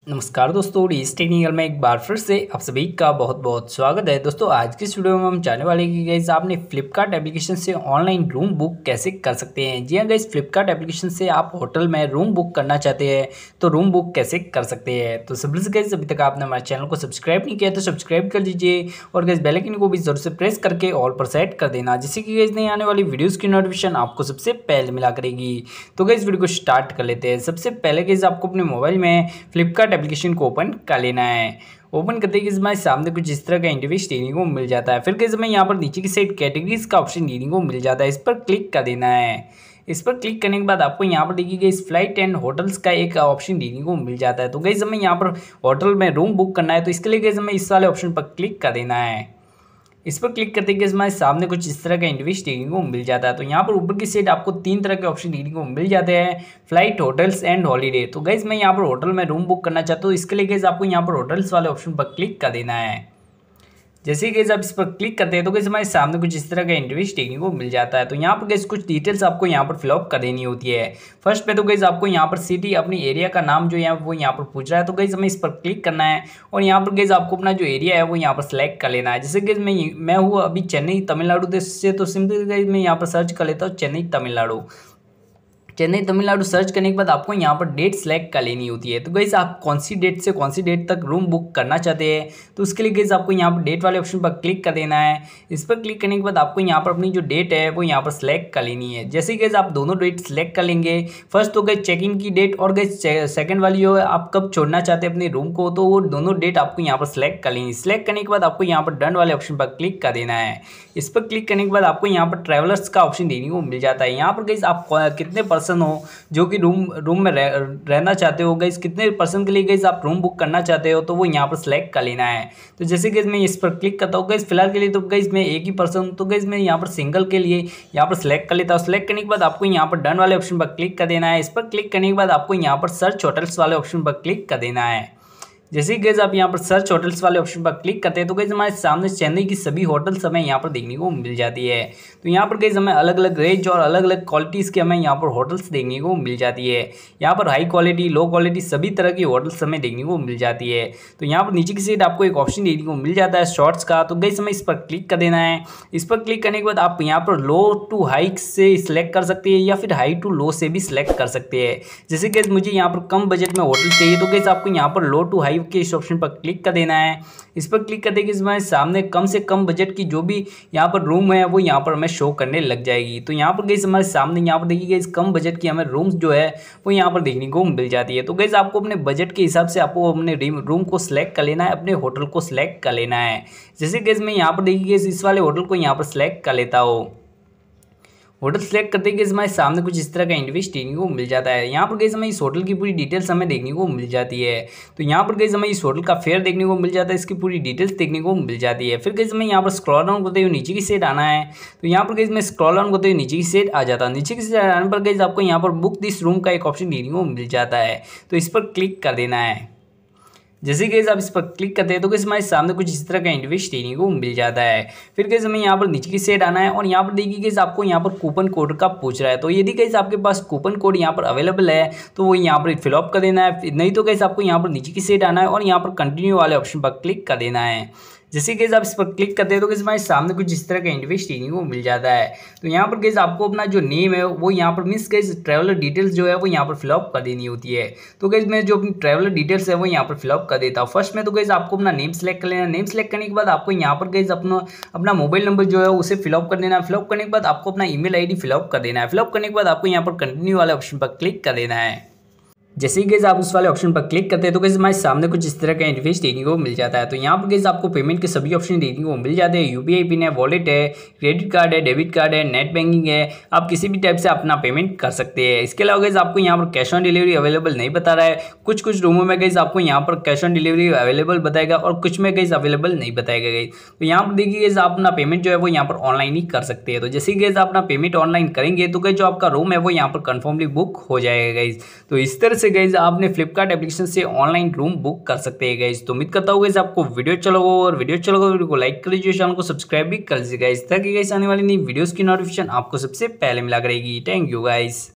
नमस्कार दोस्तों, इस टेक्निकल में एक बार फिर से आप सभी का बहुत बहुत स्वागत है। दोस्तों आज की इस वीडियो में हम जानने वाले हैं कि गाइस आपने फ्लिपकार्ट एप्लीकेशन से ऑनलाइन रूम बुक कैसे कर सकते हैं। जी हाँ गाइस, फ्लिपकार्ट एप्लीकेशन से आप होटल में रूम बुक करना चाहते हैं तो रूम बुक कैसे कर सकते हैं। तो सिंपल से गाइस, अभी तक आपने हमारे चैनल को सब्सक्राइब नहीं किया तो सब्सक्राइब कर दीजिए और गाइस बेल आइकन को भी जरूर से प्रेस करके ऑल पर सेट कर देना, जिससे कि गाइस नई आने वाली वीडियोज़ की नोटिफिकेशन आपको सबसे पहले मिला करेगी। तो गाइस वीडियो को स्टार्ट कर लेते हैं। सबसे पहले गाइस आपको अपने मोबाइल में फ्लिपकार्ट एप्लीकेशन को ओपन कर लेना है। ओपन करते ही हमारे सामने कुछ इस तरह का इंटरफेस देखने को मिल जाता है। फिर हमें यहाँ पर नीचे की साइड कैटेगरीज का ऑप्शन देखने को मिल जाता है, इस पर क्लिक कर देना है। इस पर क्लिक करने के बाद आपको यहाँ पर देखिए इस फ्लाइट एंड होटल्स का एक ऑप्शन देखने को मिल जाता है। तो गाइस हमें यहाँ पर होटल में रूम बुक करना है, तो इसके लिए गाइस हमें इस वाले ऑप्शन पर क्लिक कर देना है। इस पर क्लिक करते ही हमारे सामने कुछ इस तरह का इंटरफेस देखने को मिल जाता है। तो यहाँ पर ऊपर की साइड आपको तीन तरह के ऑप्शन देखने को मिल जाते हैं, फ्लाइट, होटल्स एंड हॉलीडे। तो गाइस मैं यहाँ पर होटल में रूम बुक करना चाहता हूँ, इसके लिए गाइस आपको यहाँ पर होटल्स वाले ऑप्शन पर क्लिक कर देना है। जैसे कि आप इस पर क्लिक करते हैं तो गाइस हमारे सामने कुछ इस तरह का इंटरफेस देखने को मिल जाता है। तो यहाँ पर गाइस कुछ डिटेल्स आपको यहाँ पर फिलअप कर देनी होती है। फर्स्ट पे तो गाइस आपको यहाँ पर सिटी, अपनी एरिया का नाम जो है वो यहाँ पर पूछ रहा है, तो गाइस हमें इस पर क्लिक करना है और यहाँ पर गाइस आपको अपना जो एरिया है वो यहाँ पर सेलेक्ट कर लेना है। जैसे कि मैं हूँ अभी चेन्नई तमिलनाडु देश से, तो सिंपली गाइस मैं यहाँ पर सर्च कर लेता हूँ चेन्नई तमिलनाडु। चेन्नई तमिलनाडु सर्च करने के बाद आपको यहाँ पर डेट सेलेक्ट कर लेनी होती है। तो गाइस आप कौन सी डेट से कौन सी डेट तक रूम बुक करना चाहते हैं, तो उसके लिए गाइस आपको यहाँ पर डेट वाले ऑप्शन पर क्लिक कर देना है। इस पर क्लिक करने के बाद आपको यहाँ पर अपनी जो डेट है वो यहाँ पर सेलेक्ट कर लेनी है। जैसे ही गाइस आप दोनों डेट सेलेक्ट कर लेंगे, फर्स्ट तो गाइस चेक इन की डेट और गाइस सेकंड वाली जो है आप कब छोड़ना चाहते हैं अपने रूम को, तो वो दोनों डेट आपको यहाँ पर सेलेक्ट कर लेंगे। सेलेक्ट करने के बाद आपको यहाँ पर डन वाले ऑप्शन पर क्लिक कर देना है। इस पर क्लिक करने के बाद आपको यहाँ पर ट्रैवलर्स का ऑप्शन देने को मिल जाता है। यहाँ पर गाइस आप कितने पर्सन हो जो कि रूम में रहना चाहते हो, गाइस कितने पर्सन के लिए गाइस आप रूम बुक करना चाहते हो, तो वो यहाँ पर सेलेक्ट कर लेना है। तो जैसे कि मैं इस पर क्लिक करता हूँ, गाइस फिलहाल के लिए तो गाइस मैं एक ही पर्सन हूँ, तो गाइस मैं यहाँ पर सिंगल के लिए यहाँ पर सेलेक्ट कर लेता हूँ। सेलेक्ट करने के बाद आपको यहाँ पर डन वाले ऑप्शन पर क्लिक कर देना है। इस पर क्लिक करने के बाद आपको यहाँ पर सर्च होटल्स वाले ऑप्शन पर क्लिक कर देना है। जैसे ही गाइस आप यहाँ पर सर्च होटल्स वाले ऑप्शन पर क्लिक करते हैं तो गाइस हमारे सामने चेन्नई की सभी होटल्स हमें यहाँ पर देखने को मिल जाती है। तो यहाँ पर गाइस हमें अलग अलग रेंज और अलग अलग क्वालिटीज़ के हमें यहाँ पर होटल्स देखने को मिल जाती है। यहाँ पर हाई क्वालिटी, लो क्वालिटी सभी तरह की होटल्स हमें देखने को मिल जाती है। तो यहाँ पर नीचे की साइड आपको एक ऑप्शन देखने को मिल जाता है शॉर्ट्स का, तो गाइस हमें इस पर क्लिक कर देना है। इस पर क्लिक करने के बाद आप यहाँ पर लो टू हाई से सिलेक्ट कर सकते हैं या फिर हाई टू लो से भी सिलेक्ट कर सकते हैं। जैसे गाइस मुझे यहाँ पर कम बजट में होटल चाहिए, तो गाइस आपको यहाँ पर लो टू हाई के इस ऑप्शन पर क्लिक कर देना है। इस पर क्लिक करते कि इसमें सामने कम से कम बजट की जो भी यहाँ पर रूम है वो यहाँ पर हमें शो करने लग जाएगी। तो यहाँ पर गाइस हमारे सामने यहाँ पर देखिए इस कम बजट की हमें रूम्स जो है वो यहाँ पर देखने को मिल जाती है। तो गाइस आपको अपने बजट के हिसाब से आपको अपने रूम को सिलेक्ट कर लेना है, अपने होटल को सिलेक्ट कर लेना है। जैसे गाइस मैं यहाँ पर देखिए इस वाले होटल को यहाँ पर सिलेक्ट कर लेता हूँ। होटल सेलेक्ट करते ही हमारे सामने कुछ इस तरह का इंटरफेस देखने को मिल जाता है। यहाँ पर गाइस हमें इस होटल की पूरी डिटेल्स हमें देखने को मिल जाती है। तो यहाँ पर गाइस हमें इस होटल का फेयर देखने को मिल जाता है, इसकी पूरी डिटेल्स देखने को मिल जाती है। फिर गाइस हमें यहाँ पर स्क्रॉल डाउन करते हुए नीचे की साइड आना है। तो यहाँ पर गाइस मैं स्क्रॉल डाउन करते हुए नीचे की साइड आ जाता है। नीचे की साइड आने पर गाइस आपको यहाँ पर बुक दिस रूम का एक ऑप्शन देखने को मिल जाता है, तो इस पर क्लिक कर देना है। जैसे कि आप इस पर क्लिक करते हैं तो हमारे सामने कुछ इस तरह का इंटरफेस देखने को मिल जाता है। फिर गाइस हमें यहाँ पर नीचे की साइड आना है और यहाँ पर देखिए गाइस आपको यहाँ पर कूपन कोड का पूछ रहा है। तो यदि गाइस आपके पास कूपन कोड यहाँ पर अवेलेबल है तो वो यहाँ पर फिलअप कर देना है, नहीं तो गाइस आपको यहाँ पर नीचे की साइड आना है और यहाँ पर कंटिन्यू वाले ऑप्शन पर क्लिक कर देना है। जैसे कि आप इस पर क्लिक करते हैं तो हमारे सामने कुछ इस तरह का इंटरफेस देखने को मिल जाता है। तो यहाँ पर गाइस आपको अपना जो नेम है वो यहाँ पर मीन्स गाइस ट्रैवलर डिटेल्स जो है वो यहाँ पर फिलअप कर देनी होती है। तो गाइस मैं जो अपनी ट्रैवलर डिटेल्स है वो यहाँ पर फिलअप कर देता हूँ। फर्स्ट में तो गाइस आपको अपना नेम सेलेक्ट कर लेना। नेम सेलेक्ट करने के बाद आपको यहाँ पर गाइस अपना मोबाइल नंबर जो है उसे फिलअप कर देना है। फिलअप करने के बाद आपको अपना ईमेल आईडी फिलअप कर देना है। फिलअप करने के बाद आपको यहाँ पर कंटिन्यू वाले ऑप्शन पर क्लिक कर देना है। जैसे ही गाइस आप उस वाले ऑप्शन पर क्लिक करते हैं तो गाइस हमारे सामने कुछ इस तरह का इंटरफेस देखने को मिल जाता है। तो यहाँ पर गाइस आपको पेमेंट के सभी ऑप्शन देखने को मिल जाते हैं। यूपीआई पिन है, वॉलेट है, क्रेडिट कार्ड है, डेबिट कार्ड है, नेट बैंकिंग है। आप किसी भी टाइप से अपना पेमेंट कर सकते हैं। इसके अलावा गाइस आपको यहाँ पर कैश ऑन डिलीवरी अवेलेबल नहीं बता रहा है। कुछ रूमों में गाइस आपको यहाँ पर कैश ऑन डिलीवरी अवेलेबल बताएगा और कुछ में गाइस अवेलेबल नहीं बताएगा गाइस। तो यहाँ पर देखिए गाइस आप अपना पेमेंट जो है वो यहाँ पर ऑनलाइन ही कर सकते हैं। तो जैसे ही गाइस आप अपना पेमेंट ऑनलाइन करेंगे तो गाइस जो आपका रूम है वो यहाँ पर कन्फर्मली बुक हो जाएगा गाइस। तो इस तरह से गाइस आपने फ्लिपकार्ट एप्लीकेशन से ऑनलाइन रूम बुक कर सकते हैं गाइस। तो उम्मीद करता हूँ गाइस आपको वीडियो अच्छा लगा और वीडियो को लाइक कर लीजिए, चैनल को सब्सक्राइब भी कर लीजिए गाइस, ताकि गाइस आने वाली नई वीडियोस की नोटिफिकेशन आपको सबसे पहले मिला करेगी। Thank you guys.